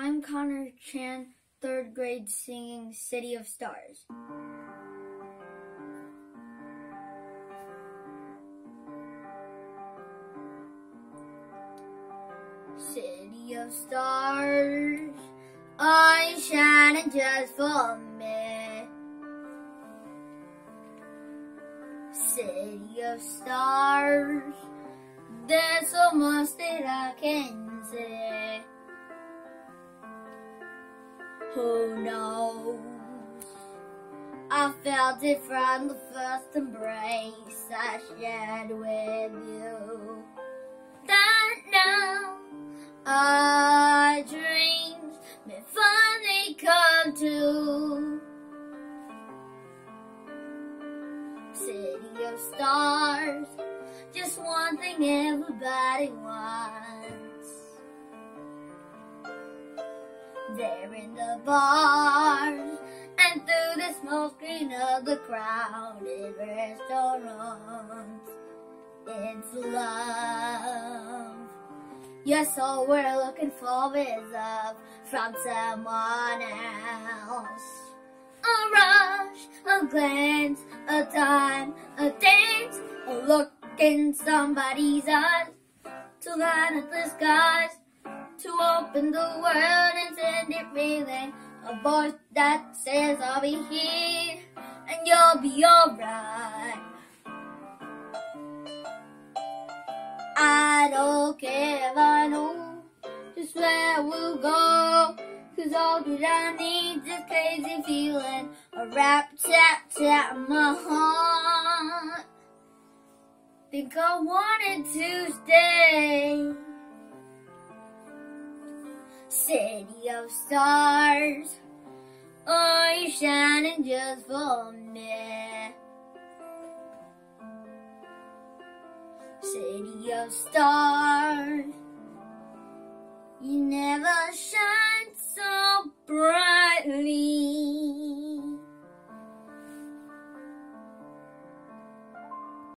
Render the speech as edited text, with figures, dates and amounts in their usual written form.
I'm Connor Chan, 3rd grade, singing City of Stars. City of stars, are you shining just for me? City of stars, there's so much that I can say. Who knows? I felt it from the first embrace I shared with you. That now our dreams may finally come true. City of stars, just one thing everybody wants. There in the bars and through the smoke screen of the crowded restaurants, it's love. Yes, all we're looking for is love from someone else. A rush, a glance, a time, a dance, a look in somebody's eyes, to line up the skies, to open the world and send it feeling. A voice that says I'll be here and you'll be alright. I don't care if I know just where we'll go, 'cause all that I need is crazy feeling, a rap tap tap in my heart. Think I wanted to stay. City of stars, are you shining just for me? City of stars, you never shine so bright.